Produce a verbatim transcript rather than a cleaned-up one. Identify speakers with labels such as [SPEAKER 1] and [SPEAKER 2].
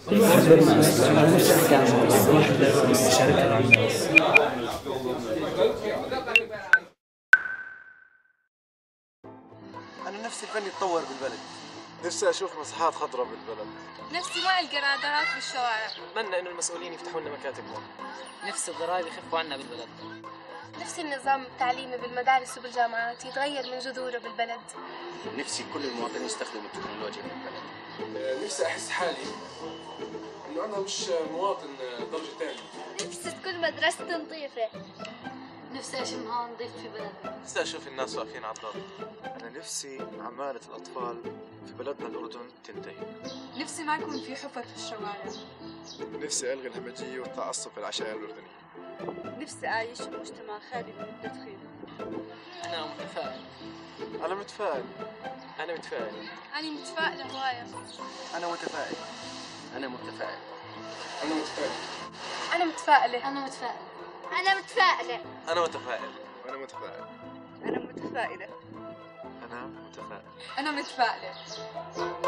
[SPEAKER 1] أنا نفسي الفن يتطور بالبلد. نفسي أشوف مساحات خضراء بالبلد.
[SPEAKER 2] نفسي ما ألقى رادارات بالشوارع.
[SPEAKER 3] أتمنى إنه المسؤولين يفتحوا لنا مكاتب هون.
[SPEAKER 4] نفسي الضرائب يخفوا عنا بالبلد.
[SPEAKER 2] نفسي النظام التعليمي بالمدارس وبالجامعات يتغير من جذوره بالبلد.
[SPEAKER 1] نفسي كل المواطنين يستخدموا التكنولوجيا بالبلد.
[SPEAKER 5] نفسي أحس حالي إنه أنا مش مواطن درجة ثانية.
[SPEAKER 2] نفسي تكون مدرستي نظيفة.
[SPEAKER 6] نفسي أشم هوا نظيف في بلدنا.
[SPEAKER 1] نفسي أشوف الناس واقفين على الضرب. أنا نفسي عمالة الأطفال في بلدنا الأردن تنتهي.
[SPEAKER 2] نفسي ما يكون في حفر في الشوارع.
[SPEAKER 5] نفسي ألغي الهمجية والتعصب في العشائر الأردنية.
[SPEAKER 2] نفسي أعيش في مجتمع خالي من التدخين.
[SPEAKER 4] أنا متفائل.
[SPEAKER 1] أنا متفائل.
[SPEAKER 3] أنا متفائل.
[SPEAKER 2] أنا متفائلة هواية.
[SPEAKER 1] أنا متفائل. أنا متفائل.
[SPEAKER 5] أنا متفائل.
[SPEAKER 2] أنا متفائلة.
[SPEAKER 6] أنا متفائل.
[SPEAKER 2] أنا متفائلة.
[SPEAKER 1] أنا متفائل.
[SPEAKER 5] أنا متفائل.
[SPEAKER 2] أنا متفائلة.
[SPEAKER 1] أنا متفائل.
[SPEAKER 2] أنا متفائلة.